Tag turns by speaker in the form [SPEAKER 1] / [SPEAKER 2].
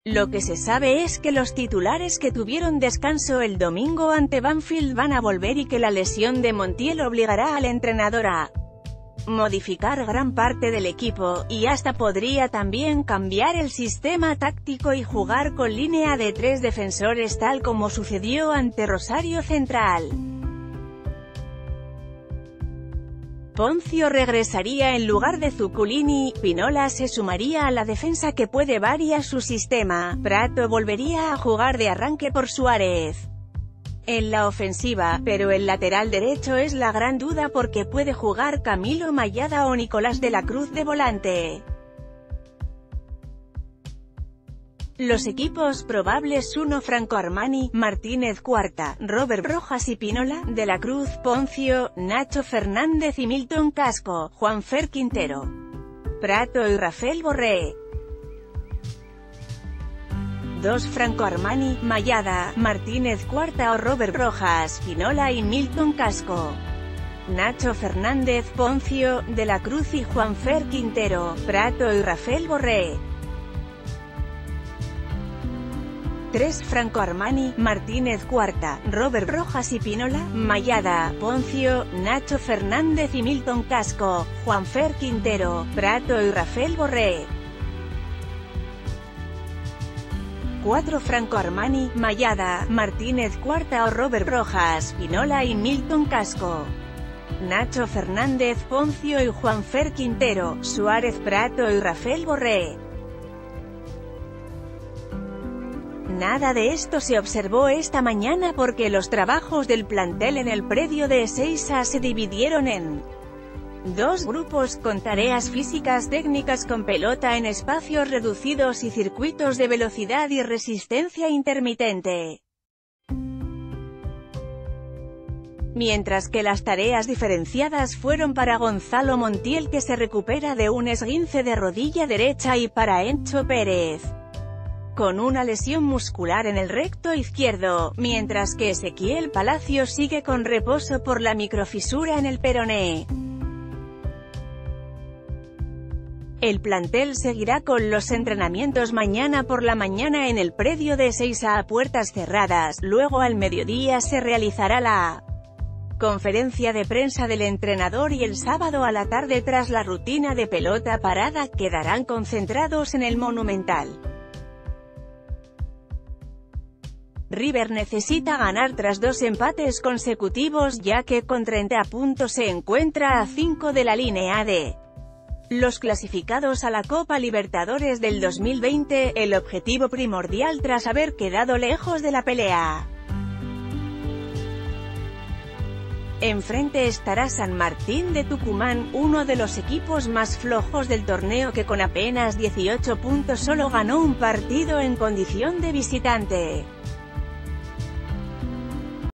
[SPEAKER 1] Lo que se sabe es que los titulares que tuvieron descanso el domingo ante Banfield van a volver y que la lesión de Montiel obligará al entrenador a modificar gran parte del equipo, y hasta podría también cambiar el sistema táctico y jugar con línea de 3 defensores tal como sucedió ante Rosario Central. Ponzio regresaría en lugar de Zuculini, Pinola se sumaría a la defensa que puede variar su sistema, Prato volvería a jugar de arranque por Suárez en la ofensiva, pero el lateral derecho es la gran duda porque puede jugar Camilo Mayada o Nicolás de la Cruz de volante. Los equipos probables: 1 Franco Armani, Martínez Cuarta, Robert Rojas y Pinola, De la Cruz, Ponzio, Nacho Fernández y Milton Casco, Juanfer Quintero, Prato y Rafael Borré. 2 Franco Armani, Mayada, Martínez Cuarta o Robert Rojas, Pinola y Milton Casco, Nacho Fernández, Ponzio, De la Cruz y Juanfer Quintero, Prato y Rafael Borré. 3 Franco Armani, Martínez Cuarta, Robert Rojas y Pinola, Mayada, Ponzio, Nacho Fernández y Milton Casco, Juanfer Quintero, Prato y Rafael Borré. 4 Franco Armani, Mayada, Martínez Cuarta o Robert Rojas, Pinola y Milton Casco, Nacho Fernández, Ponzio y Juanfer Quintero, Suárez, Prato y Rafael Borré. Nada de esto se observó esta mañana porque los trabajos del plantel en el predio de Ezeiza se dividieron en 2 grupos, con tareas físicas técnicas con pelota en espacios reducidos y circuitos de velocidad y resistencia intermitente. Mientras que las tareas diferenciadas fueron para Gonzalo Montiel, que se recupera de un esguince de rodilla derecha, y para Encho Pérez, con una lesión muscular en el recto izquierdo, mientras que Ezequiel Palacios sigue con reposo por la microfisura en el peroné. El plantel seguirá con los entrenamientos mañana por la mañana en el predio de Ezeiza a puertas cerradas, luego al mediodía se realizará la conferencia de prensa del entrenador y el sábado a la tarde, tras la rutina de pelota parada, quedarán concentrados en el Monumental. River necesita ganar tras 2 empates consecutivos, ya que con 30 puntos se encuentra a 5 de la línea de los clasificados a la Copa Libertadores del 2020, el objetivo primordial tras haber quedado lejos de la pelea. Enfrente estará San Martín de Tucumán, uno de los equipos más flojos del torneo, que con apenas 18 puntos solo ganó un partido en condición de visitante.